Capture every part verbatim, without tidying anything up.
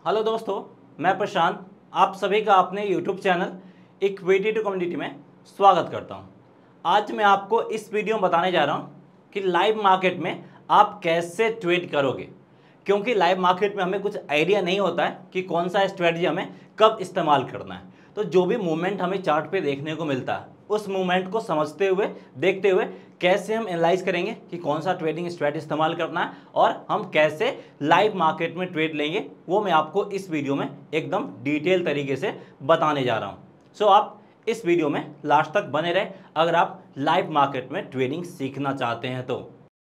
Hello दोस्तों, मैं प्रशांत आप सभी का अपने YouTube channel equity to community में स्वागत करता हूं। आज मैं आपको इस वीडियो में बताने जा रहा हूं कि लाइव मार्केट में आप कैसे ट्रेड करोगे, क्योंकि लाइव मार्केट में हमें कुछ आइडिया नहीं होता है कि कौन सा स्ट्रेटजी हमें कब इस्तेमाल करना है। तो जो भी मूवमेंट हमें चार्ट पे देखने को मिलता है उस मूवमेंट को समझते हुए देखते हुए कैसे हम एनालाइज करेंगे कि कौन सा ट्रेडिंग स्ट्रेटजी इस्तेमाल करना है और हम कैसे लाइव मार्केट में ट्रेड लेंगे, वो मैं आपको इस वीडियो में एकदम डिटेल तरीके से बताने जा रहा हूं। सो आप इस वीडियो में लास्ट तक बने रहे अगर आप लाइव मार्केट में ट्रेडिंग सीखना चाहते हैं तो।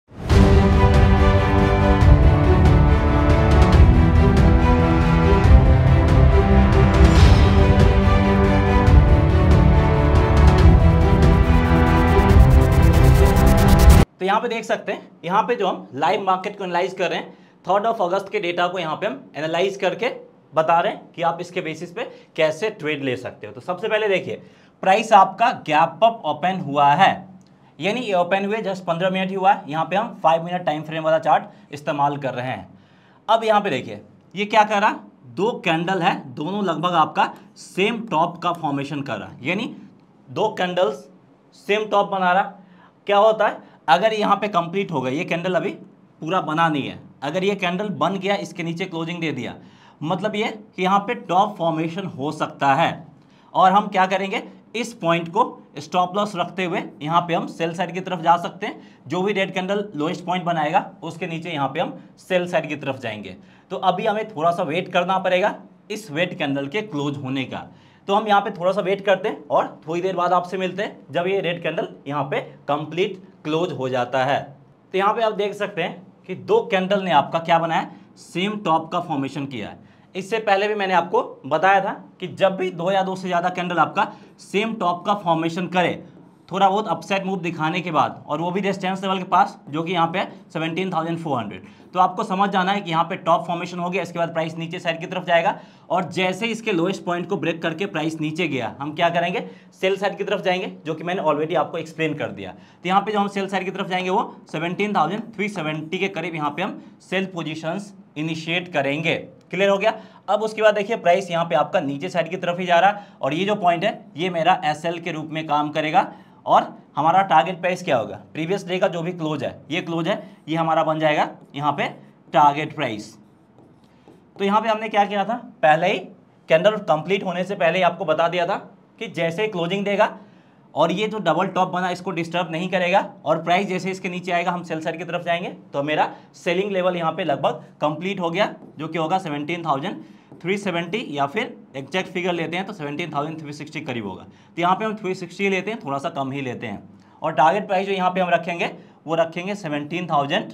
तो यहाँ पे देख सकते हैं, यहाँ पे जो हम लाइव मार्केट को एनालाइज कर रहे हैं थर्ड ऑफ अगस्त के डेटा को यहाँ पे हम एनालाइज करके बता रहे हैं कि आप इसके बेसिस पे कैसे ट्रेड ले सकते हो। तो सबसे पहले देखिए, प्राइस आपका गैप अप ओपन हुआ है, यानी ये ओपन हुए जस्ट पंद्रह मिनट ही हुआ है। यहाँ पे हम फाइव मिनट टाइम फ्रेम वाला चार्ट इस्तेमाल कर रहे हैं। अब यहाँ पे देखिए ये क्या कर रहा, दो कैंडल है, दोनों लगभग आपका सेम टॉप का फॉर्मेशन कर रहा है, यानी दो कैंडल्स सेम टॉप बना रहा। क्या होता है, अगर यहाँ पे कंप्लीट हो गया, ये कैंडल अभी पूरा बना नहीं है, अगर ये कैंडल बन गया, इसके नीचे क्लोजिंग दे दिया, मतलब ये कि यहाँ पे टॉप फॉर्मेशन हो सकता है। और हम क्या करेंगे, इस पॉइंट को स्टॉप लॉस रखते हुए यहाँ पे हम सेल साइड की तरफ जा सकते हैं। जो भी रेड कैंडल लोएस्ट पॉइंट बनाएगा उसके नीचे यहाँ पे हम सेल साइड की तरफ जाएंगे। तो अभी हमें थोड़ा सा वेट करना पड़ेगा इस रेड कैंडल के क्लोज होने का। तो हम यहाँ पे थोड़ा सा वेट करते हैं और थोड़ी देर बाद आपसे मिलते हैं जब ये रेड कैंडल यहाँ पे कंप्लीट क्लोज हो जाता है। तो यहाँ पे आप देख सकते हैं कि दो कैंडल ने आपका क्या बनाया, सेम टॉप का फॉर्मेशन किया है। इससे पहले भी मैंने आपको बताया था कि जब भी दो या दो से ज़्यादा कैंडल आपका सेम टॉप का फॉर्मेशन करे, थोड़ा बहुत अपसाइड मूव दिखाने के बाद, और वो भी रेजिस्टेंस लेवल के पास जो कि यहाँ पे है सेवनटीन थाउजेंड फोर हंड्रेड, तो आपको समझ जाना है कि यहाँ पे टॉप फॉर्मेशन हो गया। इसके बाद प्राइस नीचे साइड की तरफ जाएगा और जैसे इसके लोएस्ट पॉइंट को ब्रेक करके प्राइस नीचे गया, हम क्या करेंगे, सेल साइड की तरफ जाएंगे, जो कि मैंने ऑलरेडी आपको एक्सप्लेन कर दिया। तो यहाँ पे जो हम सेल साइड की तरफ जाएंगे वो सेवनटीन थाउजेंड थ्री सेवेंटी के करीब यहाँ पे हम सेल पोजिशंस इनिशिएट करेंगे। क्लियर हो गया। अब उसके बाद देखिए प्राइस यहाँ पे आपका नीचे साइड की तरफ ही जा रहा है और ये जो पॉइंट है ये मेरा एस एल के रूप में काम करेगा और हमारा टारगेट प्राइस क्या होगा, प्रीवियस डे का जो भी क्लोज है, ये क्लोज है, ये हमारा बन जाएगा यहाँ पे टारगेट प्राइस। तो यहाँ पे हमने क्या किया था, पहले ही कैंडल कंप्लीट होने से पहले ही आपको बता दिया था कि जैसे ही क्लोजिंग देगा और ये जो डबल टॉप बना इसको डिस्टर्ब नहीं करेगा और प्राइस जैसे इसके नीचे आएगा हम सेल साइड की तरफ जाएंगे। तो मेरा सेलिंग लेवल यहाँ पे लगभग कंप्लीट हो गया, जो कि होगा सेवनटीन थाउजेंड थ्री सेवेंटी, या फिर एग्जैक्ट फिगर लेते हैं तो सेवनटीन थाउजेंड थ्री सिक्सटी करीब होगा। तो यहाँ पे हम थ्री सिक्सटी लेते हैं, थोड़ा सा कम ही लेते हैं। और टारगेट प्राइस जो यहाँ पे हम रखेंगे वो रखेंगे seventeen thousand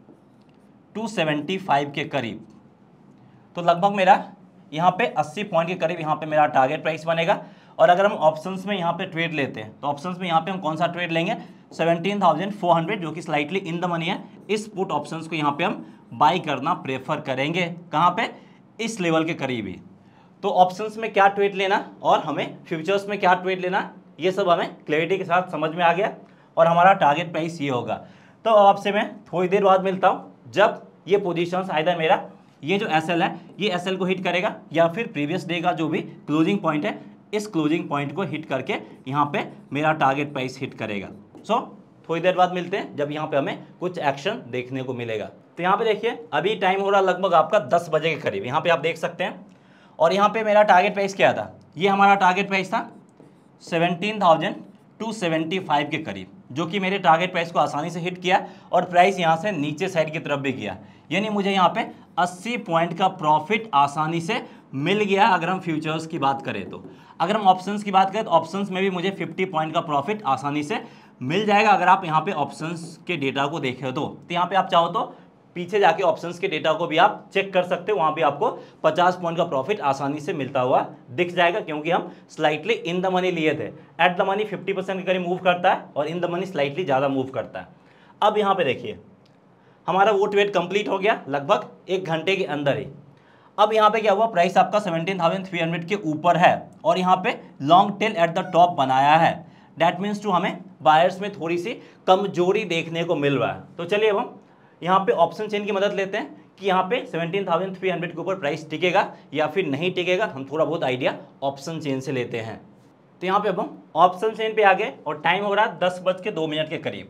two seventy five के करीब। तो लगभग मेरा यहाँ पे अस्सी पॉइंट के करीब यहाँ पे मेरा टारगेट प्राइस बनेगा। और अगर हम ऑप्शंस में यहाँ पे ट्रेड लेते हैं तो ऑप्शंस में यहाँ पे हम कौन सा ट्रेड लेंगे, सेवनटीन थाउजेंड फोर हंड्रेड, जो कि स्लाइटली इन द मनी है। इस पुट ऑप्शंस को यहाँ पे हम बाई करना प्रेफर करेंगे, कहाँ पे, इस लेवल के करीब ही। तो ऑप्शंस में क्या ट्रेड लेना और हमें फ्यूचर्स में क्या ट्रेड लेना, ये सब हमें क्लैरिटी के साथ समझ में आ गया और हमारा टारगेट प्राइस ये होगा। तो अब आपसे मैं थोड़ी देर बाद मिलता हूँ जब ये पोजीशंस आइदर मेरा ये जो एस एल है ये एस एल को हिट करेगा या फिर प्रीवियस डे का जो भी क्लोजिंग पॉइंट है इस क्लोजिंग पॉइंट को हिट करके यहाँ पे मेरा टारगेट प्राइस हिट करेगा। सो so, थोड़ी देर बाद मिलते हैं जब यहाँ पे हमें कुछ एक्शन देखने को मिलेगा। तो यहाँ पे देखिए अभी टाइम हो रहा लगभग आपका दस बजे के करीब, यहाँ पे आप देख सकते हैं। और यहाँ पे मेरा टारगेट प्राइस क्या था, ये हमारा टारगेट प्राइस था seventeen thousand two seventy five के करीब, जो कि मेरे टारगेट प्राइस को आसानी से हिट किया और प्राइस यहाँ से नीचे साइड की तरफ भी गया, यानी मुझे यहाँ पे अस्सी पॉइंट का प्रॉफिट आसानी से मिल गया। अगर हम फ्यूचर्स की बात करें तो, अगर हम ऑप्शंस की बात करें तो ऑप्शंस में भी मुझे पचास पॉइंट का प्रॉफिट आसानी से मिल जाएगा अगर आप यहाँ पे ऑप्शंस के डेटा को देखें तो। तो यहाँ पे आप चाहो तो पीछे जाके ऑप्शंस के डेटा को भी आप चेक कर सकते हो, वहाँ भी आपको पचास पॉइंट का प्रॉफिट आसानी से मिलता हुआ दिख जाएगा, क्योंकि हम स्लाइटली इन द मनी लिए थे। At the money fifty percent के करीब मूव करता है और इन द मनी स्लाइटली ज़्यादा मूव करता है। अब यहाँ पे देखिए हमारा वो ट्रेड कंप्लीट हो गया लगभग एक घंटे के अंदर ही। अब यहाँ पे क्या हुआ, प्राइस आपका सेवनटीन थाउजेंड थ्री हंड्रेड के ऊपर है और यहाँ पे long tail at the top बनाया है। दैट मीन्स टू हमें बायर्स में थोड़ी सी कमजोरी देखने को मिल रहा है। तो चलिए अब हम यहाँ पे ऑप्शन चेन की मदद लेते हैं कि यहाँ पे सेवनटीन थाउजेंड थ्री हंड्रेड के ऊपर प्राइस टिकेगा या फिर नहीं टिकेगा, हम थोड़ा बहुत आइडिया ऑप्शन चेन से लेते हैं। तो यहाँ पे अब हम ऑप्शन चेन पे आ गए और टाइम हो रहा है दस बज के दो मिनट के करीब।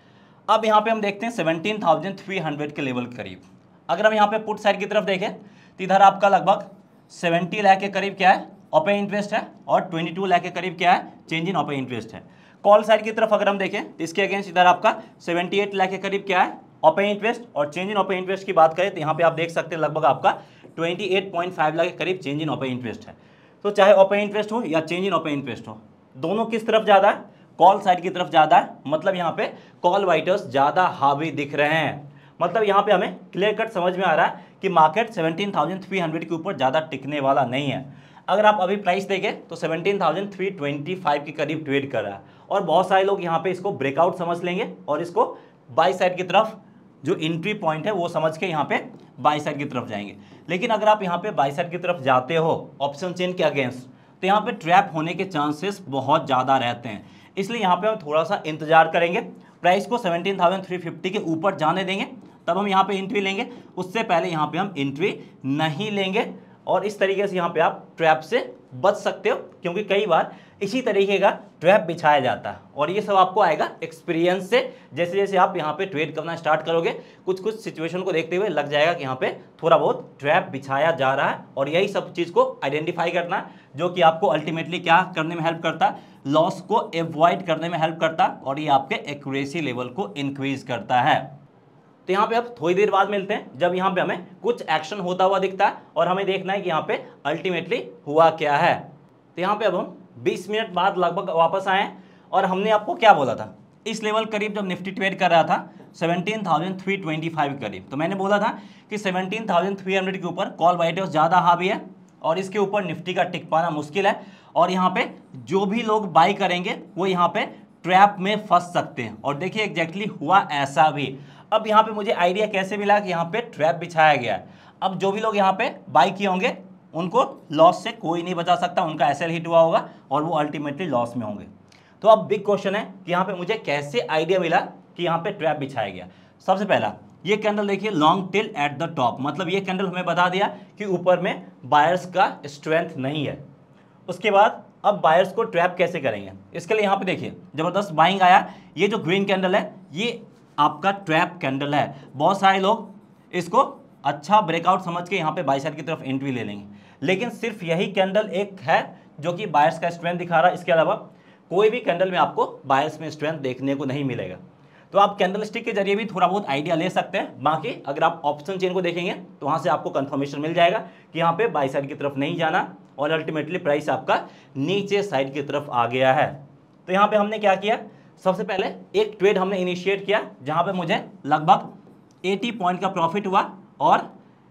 अब यहाँ पे हम देखते हैं सेवनटीन थाउजेंड थ्री हंड्रेड के लेवल के करीब। अगर हम यहाँ पे पुट साइड की तरफ देखें तो इधर आपका लगभग सेवेंटी लाख के करीब क्या है ओपन इंटरेस्ट है और ट्वेंटी टू लाख के करीब क्या है चेंज इन ओपन इंटरेस्ट है। कॉल साइड की तरफ अगर हम देखें तो इसके अगेंस्ट इधर आपका सेवेंटी एट लाख के करीब क्या है ओपन इंटरेस्ट, और चेंज इन ओपन इंटरेस्ट की बात करें तो यहाँ पे आप देख सकते हैं लगभग आपका twenty eight point five lakh के करीब चेंज इन ओपन इंटरेस्ट है। तो चाहे ओपन इंटरेस्ट हो या चेंज इन ओपन इंटरेस्ट हो, दोनों किस तरफ ज़्यादा है, कॉल साइड की तरफ ज़्यादा है। मतलब यहाँ पे कॉल वाइटर्स ज़्यादा हावी दिख रहे हैं। मतलब यहाँ पे हमें क्लियर कट समझ में आ रहा है कि market seventeen thousand three hundred के ऊपर ज़्यादा टिकने वाला नहीं है। अगर आप अभी प्राइस देखें तो seventeen thousand three twenty five के करीब ट्रेड कर रहा है और बहुत सारे लोग यहाँ पे इसको ब्रेकआउट समझ लेंगे और इसको बाई साइड की तरफ जो एंट्री पॉइंट है वो समझ के यहाँ पे बाई साइड की तरफ जाएंगे। लेकिन अगर आप यहाँ पे बाई साइड की तरफ जाते हो ऑप्शन चेन के अगेंस्ट तो यहाँ पे ट्रैप होने के चांसेस बहुत ज़्यादा रहते हैं। इसलिए यहाँ पे हम थोड़ा सा इंतजार करेंगे, प्राइस को सेवनटीन थाउजेंड थ्री फिफ्टी के ऊपर जाने देंगे तब हम यहाँ पे एंट्री लेंगे। उससे पहले यहाँ पे हम एंट्री नहीं लेंगे और इस तरीके से यहाँ पे आप ट्रैप से बच सकते हो, क्योंकि कई बार इसी तरीके का ट्रैप बिछाया जाता है और ये सब आपको आएगा एक्सपीरियंस से। जैसे जैसे आप यहाँ पे ट्रेड करना स्टार्ट करोगे कुछ कुछ सिचुएशन को देखते हुए लग जाएगा कि यहाँ पे थोड़ा बहुत ट्रैप बिछाया जा रहा है और यही सब चीज़ को आइडेंटिफाई करना है जो कि आपको अल्टीमेटली क्या करने में हेल्प करता है, लॉस को अवॉइड करने में हेल्प करता है और ये आपके एक्यूरेसी लेवल को इंक्रीज करता है। तो यहाँ पे अब थोड़ी देर बाद मिलते हैं जब यहाँ पे हमें कुछ एक्शन होता हुआ दिखता है और हमें देखना है कि यहाँ पे अल्टीमेटली हुआ क्या है। तो यहाँ पे अब हम बीस मिनट बाद लगभग वापस आए और हमने आपको क्या बोला था, इस लेवल करीब जब निफ्टी ट्रेड कर रहा था seventeen thousand three twenty five करीब, तो मैंने बोला था कि सेवनटीन थाउजेंड थ्री हंड्रेड के ऊपर कॉल वाइटर्स ज़्यादा हावी है और इसके ऊपर निफ्टी का टिक पाना मुश्किल है और यहाँ पे जो भी लोग बाई करेंगे वो यहाँ पे ट्रैप में फंस सकते हैं। और देखिए एग्जैक्टली हुआ ऐसा भी। अब यहाँ पे मुझे आइडिया कैसे मिला कि यहाँ पे ट्रैप बिछाया गया है। अब जो भी लोग यहाँ पे बाई किए होंगे उनको लॉस से कोई नहीं बचा सकता, उनका एसएल हिट हुआ होगा और वो अल्टीमेटली लॉस में होंगे। तो अब बिग क्वेश्चन है कि यहाँ पे मुझे कैसे आइडिया मिला कि यहाँ पे ट्रैप बिछाया गया। सबसे पहला ये कैंडल देखिए long tail at the top, मतलब ये कैंडल हमें बता दिया कि ऊपर में बायर्स का स्ट्रेंथ नहीं है। उसके बाद अब बायर्स को ट्रैप कैसे करेंगे, इसके लिए यहाँ पे देखिए जबरदस्त बाइंग आया। ये जो ग्रीन कैंडल है ये आपका ट्रैप कैंडल है। बहुत सारे लोग इसको अच्छा ब्रेकआउट समझ के यहाँ पे बाई साइड की तरफ एंट्री ले लेंगे, लेकिन सिर्फ यही कैंडल एक है जो कि बायर्स का स्ट्रेंथ दिखा रहा है। इसके अलावा कोई भी कैंडल में आपको बायर्स में स्ट्रेंथ देखने को नहीं मिलेगा। तो आप कैंडल स्टिक के जरिए भी थोड़ा बहुत आइडिया ले सकते हैं। बाकी अगर आप ऑप्शन चेन को देखेंगे तो वहाँ से आपको कंफर्मेशन मिल जाएगा कि यहाँ पे बाई साइड की तरफ नहीं जाना और अल्टीमेटली प्राइस आपका नीचे साइड की तरफ आ गया है। तो यहाँ पे हमने क्या किया, सबसे पहले एक ट्रेड हमने इनिशिएट किया जहाँ पे मुझे लगभग अस्सी पॉइंट का प्रॉफिट हुआ और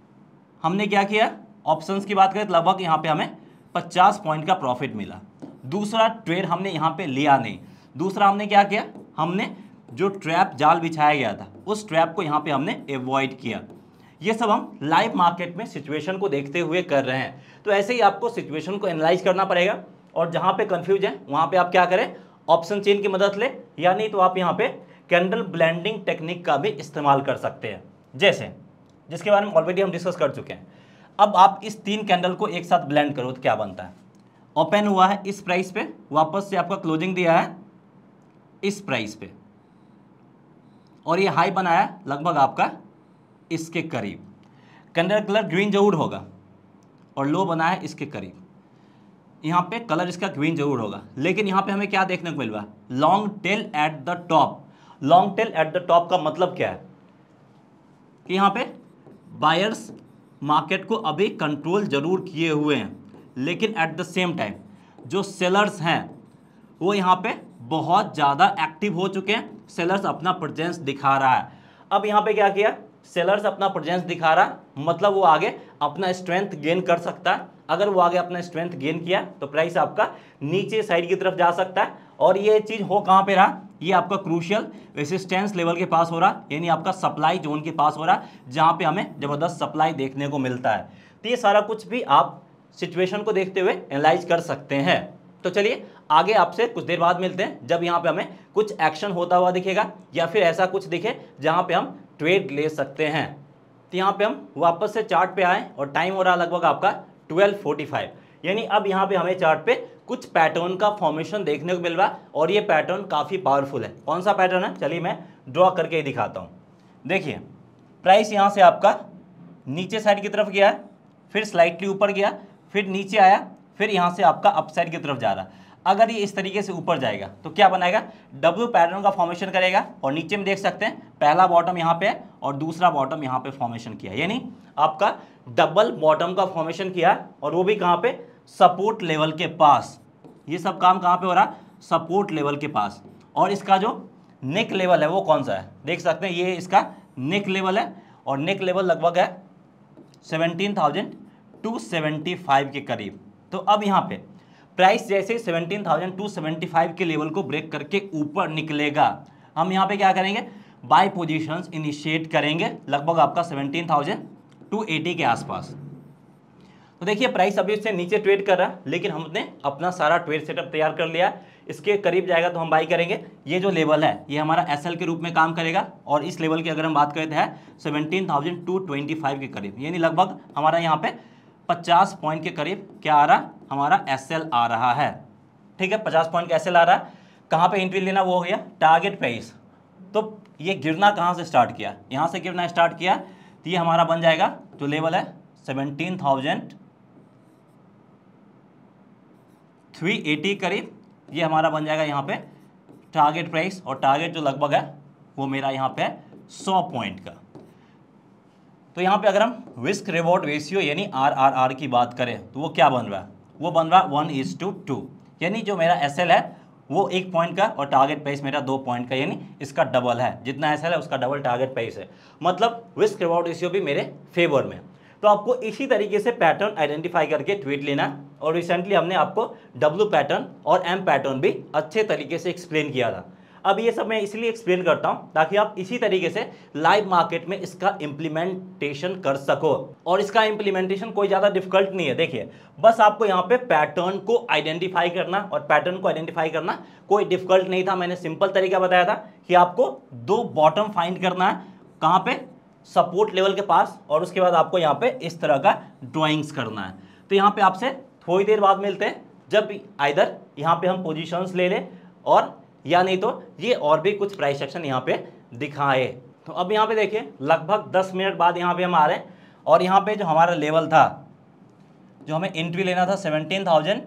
हमने क्या किया, ऑप्शंस की बात करें तो लगभग यहाँ पे हमें पचास पॉइंट का प्रॉफिट मिला। दूसरा ट्रेड हमने यहाँ पे लिया नहीं। दूसरा हमने क्या किया, हमने जो ट्रैप जाल बिछाया गया था उस ट्रैप को यहाँ पे हमने अवॉइड किया। ये सब हम लाइव मार्केट में सिचुएशन को देखते हुए कर रहे हैं। तो ऐसे ही आपको सिचुएशन को एनालाइज करना पड़ेगा और जहाँ पे कंफ्यूज है वहाँ पे आप क्या करें, ऑप्शन चेन की मदद ले, या नहीं तो आप यहाँ पे कैंडल ब्लेंडिंग टेक्निक का भी इस्तेमाल कर सकते हैं, जैसे जिसके बारे में ऑलरेडी हम डिस्कस कर चुके हैं। अब आप इस तीन कैंडल को एक साथ ब्लेंड करो तो क्या बनता है, ओपन हुआ है इस प्राइस पे, वापस से आपका क्लोजिंग दिया है इस प्राइस पे और ये हाई बनाया लगभग आपका इसके करीब। कैंडल कलर ग्रीन जरूर होगा और लो बना है इसके करीब। यहाँ पे कलर इसका ग्रीन जरूर होगा, लेकिन यहाँ पे हमें क्या देखने को मिल रहा है, long tail at the top. Long tail at the top का मतलब क्या है कि यहाँ पे बायर्स मार्केट को अभी कंट्रोल जरूर किए हुए हैं, लेकिन एट द सेम टाइम जो सेलर्स हैं वो यहाँ पे बहुत ज़्यादा एक्टिव हो चुके हैं। सेलर्स अपना प्रेजेंस दिखा रहा है। अब यहाँ पे क्या किया, सेलर्स अपना प्रेजेंस दिखा रहा, मतलब वो आगे अपना स्ट्रेंथ गेन कर सकता है। अगर वो आगे अपना स्ट्रेंथ गेन किया तो प्राइस आपका नीचे साइड की तरफ जा सकता है और ये चीज़ हो कहाँ पे रहा, ये आपका क्रूशियल रेसिस्टेंस लेवल के पास हो रहा, यानी आपका सप्लाई जोन के पास हो रहा, जहाँ पे हमें ज़बरदस्त सप्लाई देखने को मिलता है। तो ये सारा कुछ भी आप सिचुएशन को देखते हुए एनालाइज कर सकते हैं। तो चलिए आगे आपसे कुछ देर बाद मिलते हैं जब यहाँ पे हमें कुछ एक्शन होता हुआ दिखेगा या फिर ऐसा कुछ दिखे जहाँ पे हम ट्रेड ले सकते हैं। तो यहाँ पे हम वापस से चार्ट पे आए और टाइम हो रहा लगभग आपका ट्वेल्व फोर्टी फाइव, यानी अब यहाँ पे हमें चार्ट पे कुछ पैटर्न का फॉर्मेशन देखने को मिल रहा है और ये पैटर्न काफ़ी पावरफुल है। कौन सा पैटर्न है, चलिए मैं ड्रॉ करके ही दिखाता हूँ। देखिए प्राइस यहाँ से आपका नीचे साइड की तरफ गया, फिर स्लाइटली ऊपर गया, फिर नीचे आया, फिर यहाँ से आपका अप साइड की तरफ जा रहा। अगर ये इस तरीके से ऊपर जाएगा तो क्या बनाएगा, डब्ल्यू पैटर्न का फॉर्मेशन करेगा और नीचे में देख सकते हैं पहला बॉटम यहाँ पे है और दूसरा बॉटम यहाँ पे फॉर्मेशन किया, यानी आपका डबल बॉटम का फॉर्मेशन किया और वो भी कहाँ पे, सपोर्ट लेवल के पास। ये सब काम कहाँ पे हो रहा, सपोर्ट लेवल के पास। और इसका जो नेक लेवल है वो कौन सा है, देख सकते हैं ये इसका नेक लेवल है और नेक लेवल लगभग है seventeen thousand two seventy five के करीब। तो अब यहाँ पे प्राइस जैसे seventeen thousand two seventy five के लेवल को ब्रेक करके ऊपर निकलेगा, हम यहाँ पे क्या करेंगे, बाय पोजीशंस इनिशिएट करेंगे लगभग आपका सेवनटीन थाउजेंड टू एटी के आसपास। तो देखिए प्राइस अभी इससे नीचे ट्रेड कर रहा है, लेकिन हमने अपना सारा ट्रेड सेटअप तैयार कर लिया। इसके करीब जाएगा तो हम बाई करेंगे। ये जो लेवल है ये हमारा एसएल के रूप में काम करेगा और इस लेवल की अगर हम बात करें तो है seventeen thousand two twenty five के करीब, यानी लगभग हमारा यहाँ पे पचास पॉइंट के करीब क्या आ रहा, हमारा एसएल आ रहा है। ठीक है, पचास पॉइंट का एसएल आ रहा है। कहाँ पे एंट्री लेना वो हो गया टारगेट प्राइस। तो ये गिरना कहाँ से स्टार्ट किया, यहाँ से गिरना स्टार्ट किया तो ये हमारा बन जाएगा जो लेवल है सेवनटीन थाउजेंड थ्री एटी करीब, ये हमारा बन जाएगा यहाँ पे टारगेट प्राइस। और टारगेट जो लगभग है वो मेरा यहाँ पे है सौ पॉइंट का। तो यहाँ पे अगर हम रिस्क रिवॉर्ड रेशियो यानी आर आर आर की बात करें तो वो क्या बन रहा है, वो बन रहा है वन इज टू टू, यानी जो मेरा एस एल है वो एक पॉइंट का और टारगेट प्राइस मेरा दो पॉइंट का, यानी इसका डबल है, जितना एस एल है उसका डबल टारगेट प्राइस है। मतलब रिस्क रिवॉर्ड रेशियो भी मेरे फेवर में। तो आपको इसी तरीके से पैटर्न आइडेंटिफाई करके ट्वीट लेना। और रिसेंटली हमने आपको डब्ल्यू पैटर्न और एम पैटर्न भी अच्छे तरीके से एक्सप्लेन किया था। अब ये सब मैं इसलिए एक्सप्लेन करता हूं ताकि आप इसी तरीके से लाइव मार्केट में इसका इम्प्लीमेंटेशन कर सको। और इसका इम्प्लीमेंटेशन कोई ज़्यादा डिफिकल्ट नहीं है। देखिए बस आपको यहाँ पे पैटर्न को आइडेंटिफाई करना, और पैटर्न को आइडेंटिफाई करना कोई डिफिकल्ट नहीं था। मैंने सिंपल तरीका बताया था कि आपको दो बॉटम फाइंड करना है, कहाँ पे, सपोर्ट लेवल के पास, और उसके बाद आपको यहाँ पे इस तरह का ड्राइंग्स करना है। तो यहाँ पे आपसे थोड़ी देर बाद मिलते हैं, जब आइदर यहाँ पे हम पोजीशंस ले लें और या नहीं तो ये और भी कुछ प्राइस एक्शन यहाँ पे दिखाए। तो अब यहाँ पे देखिए लगभग दस मिनट बाद यहाँ पे हम आ रहे हैं और यहाँ पे जो हमारा लेवल था, जो हमें एंट्री लेना था सेवनटीन थाउजेंड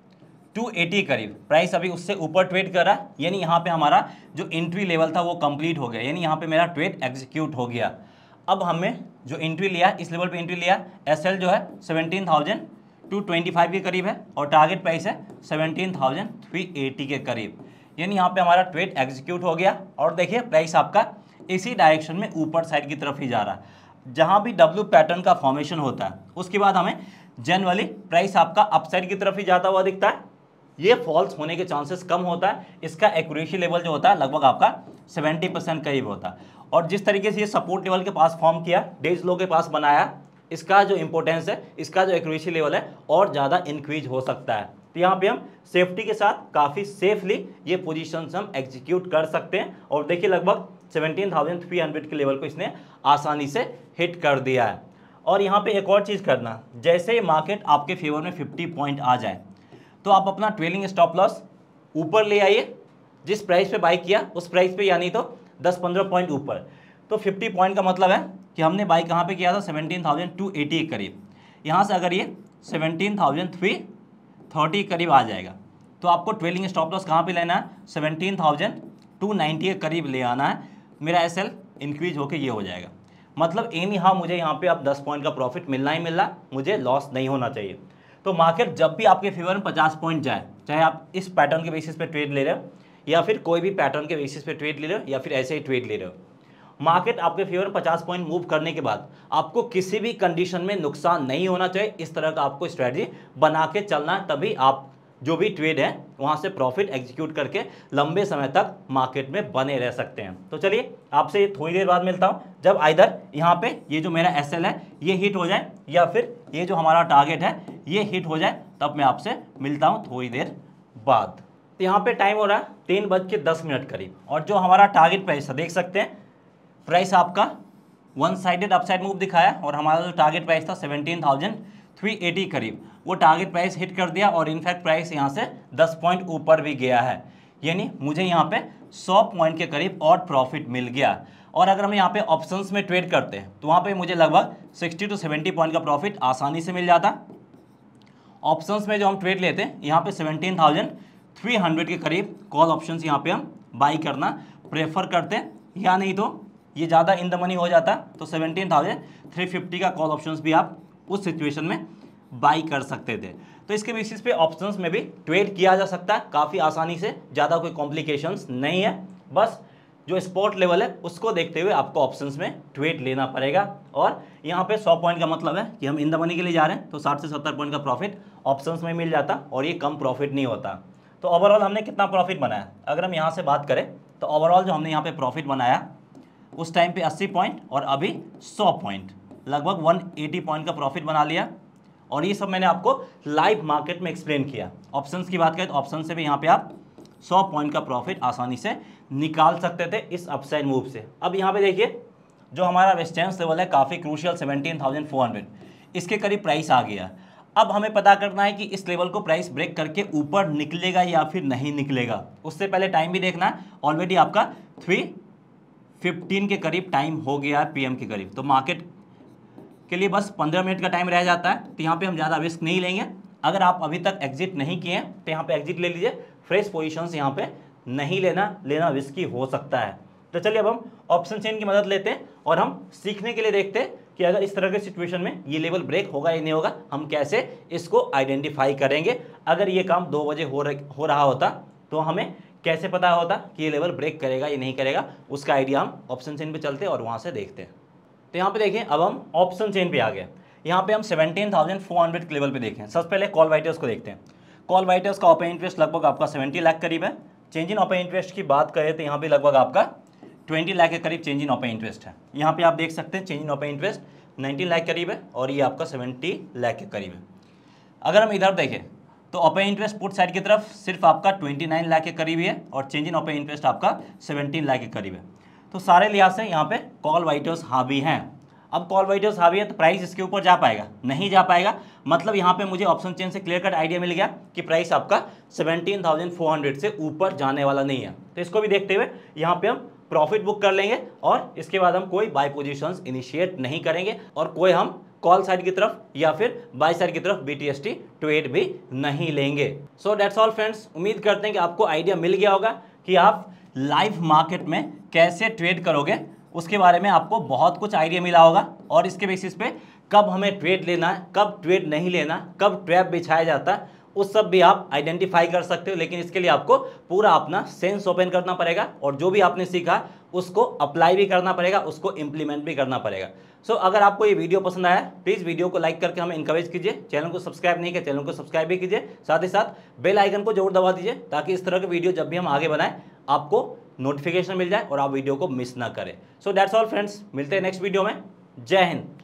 टू एटी करीब, प्राइस अभी उससे ऊपर ट्रेड कर रहा है, यानी यहाँ पे हमारा जो एंट्री लेवल था वो कंप्लीट हो गया, यानी यहाँ पे मेरा ट्रेड एग्जीक्यूट हो गया। अब हमें जो एंट्री लिया, इस लेवल पे एंट्री लिया, एस एल जो है seventeen thousand two twenty five के करीब है और टारगेट प्राइस है सेवनटीन थाउजेंड थ्री एटी के करीब, यानी यहाँ पे हमारा ट्रेड एग्जीक्यूट हो गया। और देखिए प्राइस आपका इसी डायरेक्शन में ऊपर साइड की तरफ ही जा रहा है। जहाँ भी डब्ल्यू पैटर्न का फॉर्मेशन होता है उसके बाद हमें जनरली प्राइस आपका अप साइड की तरफ ही जाता हुआ दिखता है। ये फॉल्स होने के चांसेस कम होता है। इसका एक्यूरेसी लेवल जो होता है लगभग आपका सेवेंटी परसेंट करीब होता है। और जिस तरीके से ये सपोर्ट लेवल के पास फॉर्म किया, डेज लो के पास बनाया, इसका जो इंपॉर्टेंस है, इसका जो एक्यूरेसी लेवल है और ज़्यादा इंक्रीज हो सकता है। तो यहाँ पे हम सेफ्टी के साथ काफ़ी सेफली ये पोजीशंस हम एग्जीक्यूट कर सकते हैं। और देखिए लगभग सेवनटीन थाउजेंड थ्री हंड्रेड के लेवल को इसने आसानी से हिट कर दिया है। और यहाँ पे एक और चीज़ करना, जैसे मार्केट आपके फेवर में फिफ्टी पॉइंट आ जाए तो आप अपना ट्रेलिंग स्टॉप लॉस ऊपर ले आइए, जिस प्राइस पे बाई किया उस प्राइस पे, यानी तो दस पंद्रह पॉइंट ऊपर। तो फिफ्टी पॉइंट का मतलब है कि हमने बाई कहाँ पे किया था, सेवनटीन थाउजेंड टू एटी के करीब। यहाँ से अगर ये सेवनटीन थाउजेंड थ्री थर्टी करीब आ जाएगा तो आपको ट्रेलिंग स्टॉप लॉस कहाँ पे लेना है, सेवनटीन थाउजेंड टू नाइन्टी के करीब ले आना है। मेरा एस एल इंक्रीज होकर ये हो जाएगा। मतलब एनी हाँ मुझे यहाँ पे अब दस पॉइंट का प्रॉफिट मिलना ही मिलना, मुझे लॉस नहीं होना चाहिए। तो मार्केट जब भी आपके फेवर में पचास पॉइंट जाए, चाहे आप इस पैटर्न के बेसिस पे ट्रेड ले रहे हो या फिर कोई भी पैटर्न के बेसिस पे ट्रेड ले रहे हो या फिर ऐसे ही ट्रेड ले रहे हो, मार्केट आपके फेवर में पचास पॉइंट मूव करने के बाद आपको किसी भी कंडीशन में नुकसान नहीं होना चाहिए। इस तरह का आपको स्ट्रेटजी बना के चलना है, तभी आप जो भी ट्रेड है वहाँ से प्रॉफिट एग्जीक्यूट करके लंबे समय तक मार्केट में बने रह सकते हैं। तो चलिए आपसे थोड़ी देर बाद मिलता हूँ, जब आइदर यहाँ पे ये जो मेरा एस एल है ये हिट हो जाए या फिर ये जो हमारा टारगेट है ये हिट हो जाए, तब मैं आपसे मिलता हूँ थोड़ी देर बाद। तो यहाँ पे टाइम हो रहा है तीन बज के दस मिनट करीब, और जो हमारा टारगेट प्राइस है देख सकते हैं, प्राइस आपका वन साइडेड अपसाइड मूव दिखाया और हमारा जो टारगेट प्राइस था सेवनटीन थाउजेंड थ्री एटी करीब, वो टारगेट प्राइस हिट कर दिया और इनफैक्ट प्राइस यहाँ से टेन पॉइंट ऊपर भी गया है, यानी मुझे यहाँ पे सौ पॉइंट के करीब और प्रॉफिट मिल गया। और अगर हम यहाँ पे ऑप्शंस में ट्रेड करते हैं तो वहाँ पे मुझे लगभग सिक्सटी टू सेवेंटी पॉइंट का प्रॉफिट आसानी से मिल जाता। ऑप्शंस में जो हम ट्रेड लेते हैं यहाँ पे सेवनटीन थाउजेंड थ्री हंड्रेड के करीब कॉल ऑप्शंस यहाँ पे हम बाई करना प्रेफर करते हैं, या नहीं तो ये ज़्यादा इन द मनी हो जाता तो सेवनटीन थाउजेंड थ्री फिफ्टी का कॉल ऑप्शंस भी आप उस सिचुएशन में बाई कर सकते थे। तो इसके बेसिस पे ऑप्शंस में भी ट्रेड किया जा सकता है काफ़ी आसानी से, ज़्यादा कोई कॉम्प्लिकेशंस नहीं है। बस जो स्पॉट लेवल है उसको देखते हुए आपको ऑप्शंस में ट्रेड लेना पड़ेगा। और यहाँ पे सौ पॉइंट का मतलब है कि हम इन द मनी के लिए जा रहे हैं तो साठ से सत्तर पॉइंट का प्रॉफिट ऑप्शंस में मिल जाता और ये कम प्रॉफिट नहीं होता। तो ओवरऑल हमने कितना प्रॉफिट बनाया, अगर हम यहाँ से बात करें तो ओवरऑल जो हमने यहाँ पे प्रॉफिट बनाया उस टाइम पे अस्सी पॉइंट और अभी सौ पॉइंट, लगभग एक सौ अस्सी पॉइंट का प्रॉफिट बना लिया। और ये सब मैंने आपको लाइव मार्केट में एक्सप्लेन किया। ऑप्शंस की बात करें तो ऑप्शन से भी यहाँ पे आप सौ पॉइंट का प्रॉफिट आसानी से निकाल सकते थे इस अपसाइड मूव से। अब यहाँ पे देखिए जो हमारा रेजिस्टेंस लेवल है काफ़ी crucial seventeen thousand four hundred, इसके करीब प्राइस आ गया। अब हमें पता करना है कि इस लेवल को प्राइस ब्रेक करके ऊपर निकलेगा या फिर नहीं निकलेगा। उससे पहले टाइम भी देखना है, ऑलरेडी आपका थ्री फिफ्टीन के करीब टाइम हो गया है पीएम के करीब, तो मार्केट के लिए बस पंद्रह मिनट का टाइम रह जाता है। तो यहाँ पे हम ज़्यादा रिस्क नहीं लेंगे। अगर आप अभी तक एग्जिट नहीं किए हैं तो यहाँ पे एग्जिट ले लीजिए, फ्रेश पोजीशंस यहाँ पे नहीं लेना, लेना रिस्की हो सकता है। तो चलिए अब हम ऑप्शन चेन की मदद लेते हैं और हम सीखने के लिए देखते हैं कि अगर इस तरह के सिचुएशन में ये लेवल ब्रेक होगा या नहीं होगा, हम कैसे इसको आइडेंटिफाई करेंगे। अगर ये काम दो बजे हो रहा हो रहा होता तो हमें कैसे पता होता कि ये लेवल ब्रेक करेगा या नहीं करेगा, उसका आइडिया हम ऑप्शन चेन पे चलते हैं और वहाँ से देखते हैं। तो यहाँ पे देखिए अब हम ऑप्शन चेन पे आ गए। यहाँ पे हम सेवनटीन थाउजेंड फोर हंड्रेड के लेवल पे देखें। सबसे पहले कॉल वाइटर्स को देखते हैं। कॉल वाइटर्स का ओपन इंटरेस्ट लगभग आपका सेवेंटी लाख करीब है। चेंज इन ओपन इंटरेस्ट की बात करें तो यहाँ पे लगभग आपका ट्वेंटी लाख के करीब चेंज इन ओपन इंटरेस्ट है। यहाँ पे आप देख सकते हैं change in open interest nineteen lakh करीब है और ये आपका सेवेंटी लाख के करीब है। अगर हम इधर देखें तो ओपन इंटरेस्ट पुट साइड की तरफ सिर्फ आपका ट्वेंटी नाइन लाख के करीब है और चेंज इन ओपन इंटरेस्ट आपका सेवनटीन लाख के करीब है। तो सारे लिहाज से यहाँ पे कॉल वाइटर्स हावी हैं। अब कॉल वाइटर्स हावी है तो प्राइस इसके ऊपर जा पाएगा, नहीं जा पाएगा। मतलब यहाँ पे मुझे ऑप्शन चेन से क्लियर कट आइडिया मिल गया कि प्राइस आपका सेवनटीन थाउजेंड फोर हंड्रेड से ऊपर जाने वाला नहीं है। तो इसको भी देखते हुए यहाँ पे हम प्रॉफिट बुक कर लेंगे और इसके बाद हम कोई बाय पोजीशंस इनिशिएट नहीं करेंगे और कोई हम कॉल साइड की तरफ या फिर बाय साइड की तरफ बीटीएसटी ट्रेड भी नहीं लेंगे। सो दैट्स ऑल फ्रेंड्स, उम्मीद करते हैं कि आपको आइडिया मिल गया होगा कि आप लाइव मार्केट में कैसे ट्रेड करोगे, उसके बारे में आपको बहुत कुछ आइडिया मिला होगा। और इसके बेसिस पे कब हमें ट्रेड लेना है, कब ट्रेड नहीं लेना, कब ट्रैप बिछाया जाता है, उस सब भी आप आइडेंटिफाई कर सकते हो। लेकिन इसके लिए आपको पूरा अपना सेंस ओपन करना पड़ेगा और जो भी आपने सीखा उसको अप्लाई भी करना पड़ेगा, उसको इम्प्लीमेंट भी करना पड़ेगा। सो so, अगर आपको ये वीडियो पसंद आया प्लीज़ वीडियो को लाइक करके हमें इंकरेज कीजिए। चैनल को सब्सक्राइब नहीं किया चैनल को सब्सक्राइब भी कीजिए, साथ ही साथ बेल आइकन को जरूर दबा दीजिए ताकि इस तरह के वीडियो जब भी हम आगे बनाएं आपको नोटिफिकेशन मिल जाए और आप वीडियो को मिस ना करें। सो दैट्स ऑल फ्रेंड्स, मिलते हैं नेक्स्ट वीडियो में। जय हिंद।